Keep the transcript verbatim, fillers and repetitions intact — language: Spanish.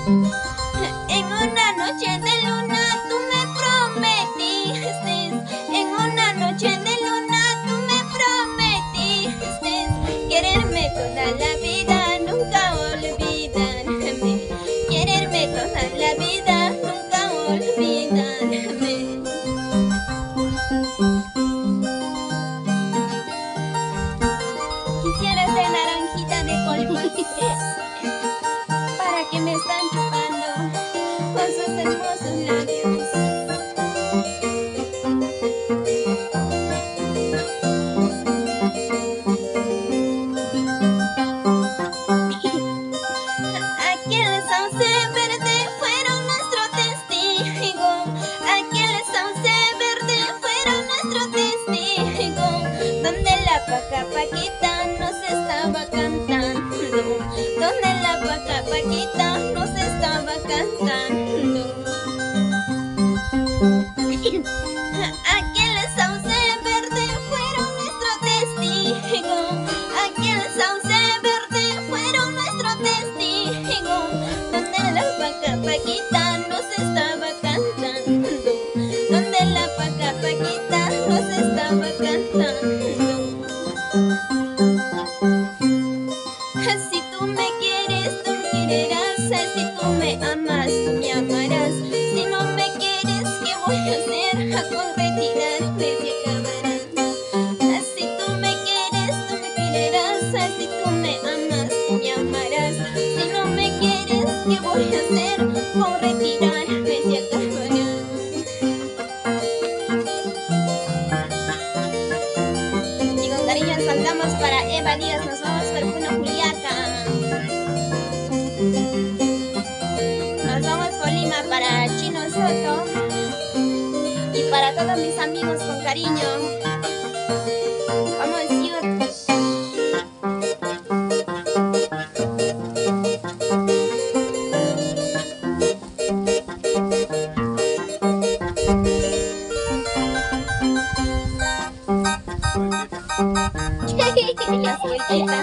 En una noche de luna tú me prometiste, en una noche de luna tú me prometiste quererme toda la vida, nunca olvidarme. Quererme toda la vida, nunca olvidarme. Quisiera ser naranjita de colmillos para que me están chupando con sus hermosos labios. Aquel sauce verde fueron nuestro testigo. Aquel sauce verde fueron nuestro testigo. Donde la paca paquita nos estaba cantando. Donde la paca paquita nos estaba cantando. Aquel sauce verde fueron nuestro testigo. Aquel sauce verde fueron nuestro testigo. Donde la paca paquita nos estaba cantando. Donde la paca paquita nos estaba cantando. Si tú me quieres, tú me quererás. Si tú me amas, tú me amarás. Si no me quieres, ¿qué voy a hacer? Con retirarme se acabará. Si tú me quieres, tú me quererás. Si tú me amas, tú me amarás. Si no me quieres, ¿qué voy a hacer? Con retirarme se acabará. Y con cariño saltamos para Eva Díaz, nos vamos por Puno Juliaca. Nos vamos por Lima para Chino Soto. Y para todos mis amigos con cariño. Vamos, Yur. Ya se vuelta.